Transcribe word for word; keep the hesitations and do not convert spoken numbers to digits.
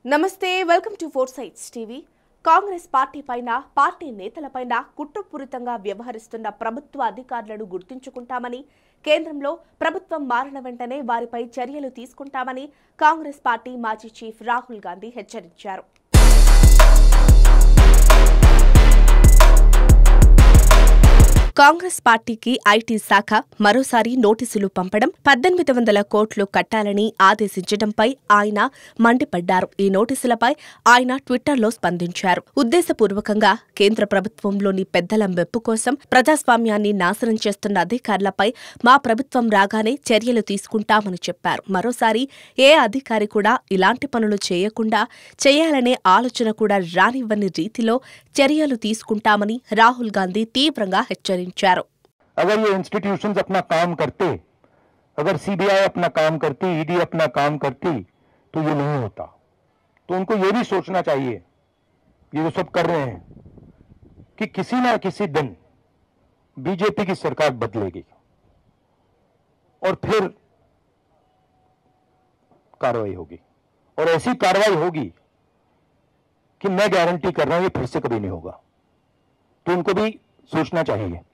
నమస్తే welcome to four sights TV. Congress party పైన party నేతలపైన కుట్రపూరితంగా వ్యవహరిస్తున్న ప్రభుత్వ అధికారులను గుర్తుంచుకుంటామని, కేంద్రంలో ప్రభుత్వం మారిన వెంటనే వారిపై చర్యలు తీసుకుంటామని కాంగ్రెస్ పార్టీ మాజీ చీఫ్ రాహుల్ గాంధీ హెచ్చరించారు. కాంగ్రెస్ పార్టీకి ఐటీ శాఖ మరోసారి నోటీసులు పంపడం, పద్దెనిమిది వందల కోట్లు కట్టాలని ఆదేశించడంపై ఆయన మండిపడ్డారు. ఈ నోటీసులపై ఆయన ట్విట్టర్లో స్పందించారు. ఉద్దేశపూర్వకంగా కేంద్ర ప్రభుత్వంలోని పెద్దల మెప్పు కోసం ప్రజాస్వామ్యాన్ని నాశనం చేస్తున్న అధికారులపై మా ప్రభుత్వం రాగానే చర్యలు తీసుకుంటామని చెప్పారు. మరోసారి ఏ అధికారి కూడా ఇలాంటి పనులు చేయకుండా చేయాలనే ఆలోచన కూడా రానివ్వని రీతిలో చర్యలు తీసుకుంటామని రాహుల్ గాంధీ తీవ్రంగా హెచ్చరించారు. अगर ये इंस्टीट्यूशंस अपना काम करते, अगर सीबीआई अपना काम करती, ईडी अपना काम करती, तो ये नहीं होता. तो उनको ये भी सोचना चाहिए, ये जो सब कर रहे हैं, कि किसी ना किसी दिन बीजेपी की सरकार बदलेगी और फिर कार्रवाई होगी, और ऐसी कार्रवाई होगी कि मैं गारंटी कर रहा हूं ये फिर से कभी नहीं होगा. तो उनको भी सोचना चाहिए.